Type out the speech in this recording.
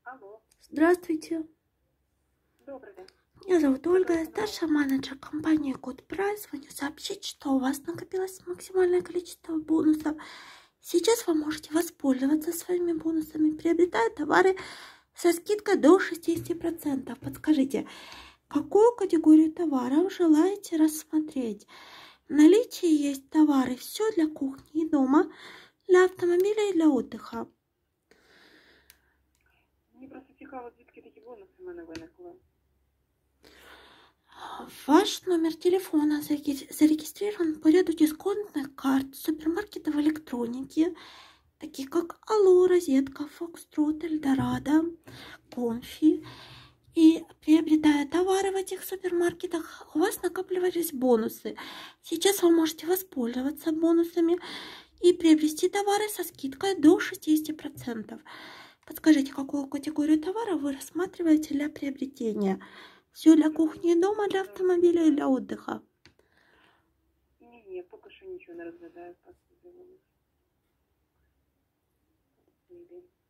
Алло, Здравствуйте. добрый день. Меня зовут Ольга, я Пожалуйста, старший менеджер компании Good Price. Звоню сообщить, что у вас накопилось максимальное количество бонусов. Сейчас вы можете воспользоваться своими бонусами, приобретая товары со скидкой до 60%. Подскажите, какую категорию товаров желаете рассмотреть? В наличии есть товары все для кухни и дома, для автомобиля и для отдыха. мені просто цікаво, звідки такі бонуси в мене виникли. Ваш номер телефона зарегистрирован по ряду дисконтных карт супермаркетов электроники, таких как Алло, Розетка, Фокстрот, Эльдорадо, Конфи. И приобретая товары в этих супермаркетах, у вас накапливались бонусы. Сейчас вы можете воспользоваться бонусами и приобрести товары со скидкой до 60%. Подскажите, какую категорию товара вы рассматриваете для приобретения? Все для кухни и дома, для автомобиля и для отдыха? Ні, поки що нічого не розглядаю. Так,